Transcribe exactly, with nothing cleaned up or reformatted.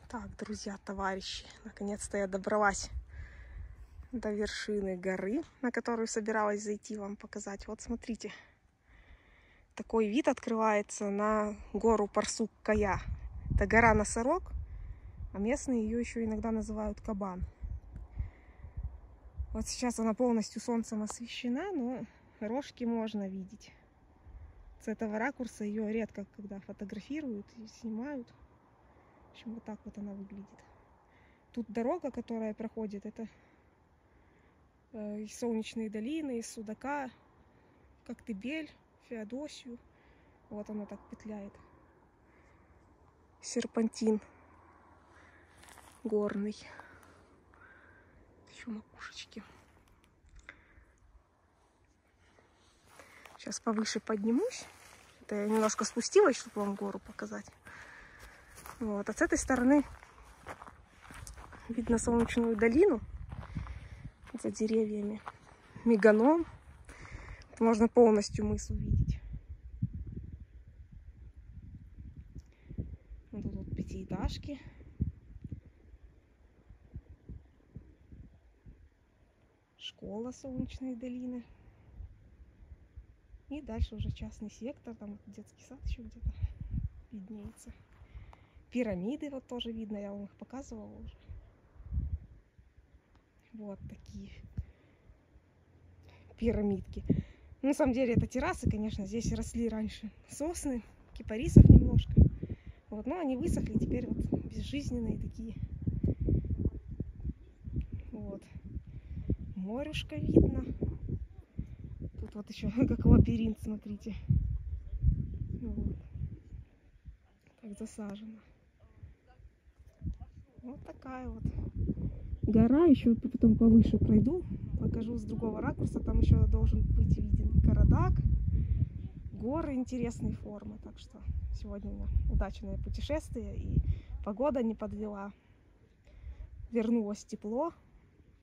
Так, друзья, товарищи, наконец-то я добралась до вершины горы, на которую собиралась зайти вам показать. Вот смотрите, такой вид открывается на гору Парсук-Кая. Это гора Носорог, а местные ее еще иногда называют Кабан. Вот сейчас она полностью солнцем освещена, но рожки можно видеть. С этого ракурса ее редко когда фотографируют и снимают. В общем, вот так вот она выглядит. Тут дорога, которая проходит, это э, из Солнечной долины, из Судака, Коктебель, Феодосию. Вот она так петляет. Серпантин горный. Еще макушечки. Сейчас повыше поднимусь. Это я немножко спустилась, чтобы вам гору показать. Вот. А с этой стороны видно Солнечную долину за деревьями. Меганом. Можно полностью мыс увидеть. Вот тут вот пятиэтажки. Школа Солнечной долины. И дальше уже частный сектор. Там детский сад еще где-то виднеется. Пирамиды вот тоже видно. Я вам их показывала уже. Вот такие пирамидки. На самом деле это террасы, конечно. Здесь росли раньше сосны, кипарисов немножко. Вот, но они высохли, теперь вот безжизненные такие. Вот. Морюшка видно. Тут вот еще как лабиринт, смотрите. Вот. Так засажено. Вот такая вот гора. Еще потом повыше пройду. Покажу с другого ракурса. Там еще должен быть виден Карадак. Горы интересной формы. Так что сегодня у меня удачное путешествие. И погода не подвела. Вернулось тепло.